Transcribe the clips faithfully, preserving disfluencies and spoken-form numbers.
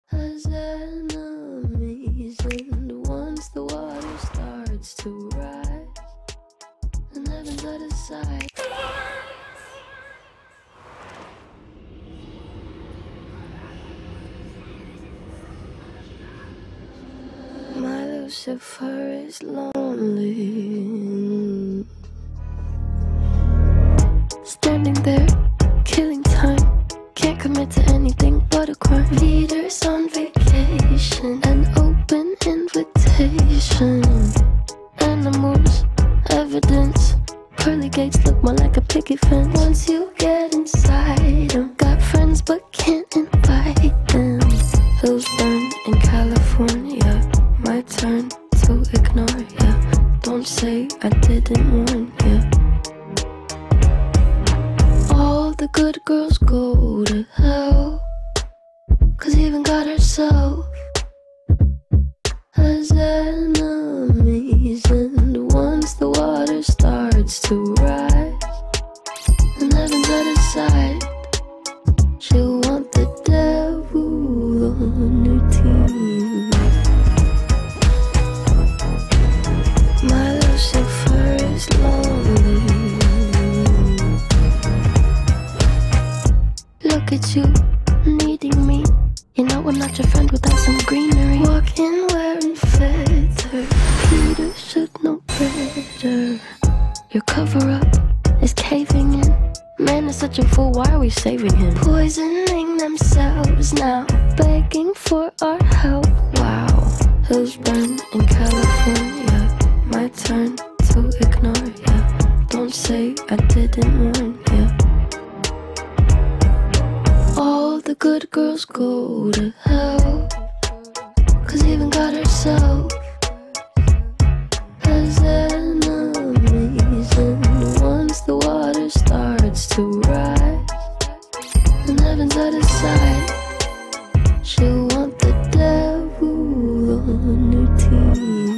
as enemies, and once the water starts to rise and heaven's out of sight. My Lucifer is lonely, standing there, killing time. Can't commit to anything but a crime. Leaders on vacation, an open invitation. Animals, evidence. Pearly gates look more like a picket fence. Once you get inside them, got friends but can't invite them. Hills burn in California, my turn to ignore ya. Don't say I didn't warn ya. All the good girls go to hell, 'cause even God herself has enemies. And once the water starts to rise and heaven's out of sight, she'll want the devil on her team. My Lucifer is lonely. Look at you, needing me. You know I'm not your friend without some greenery. Walking wearing feathers, Peter should know better. Your cover-up is caving in. Man is such a fool, why are we saving him? Poisoning themselves now, begging for our help. Wow. Hills burn in California, my turn to ignore ya. Don't say I didn't warn ya. All the good girls go to hell, 'cause even God herself has enemies. And once the water starts to rise and heaven's out of sight, she'll want the devil on her team.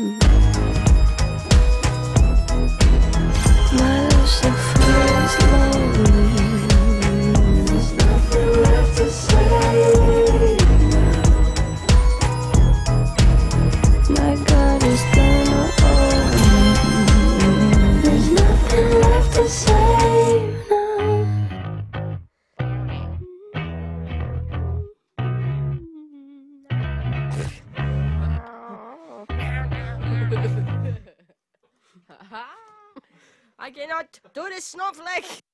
My Lucifer is lonely. There's nothing left to say now. My God is gonna own me. There's nothing left to say now. I cannot do this snowflake.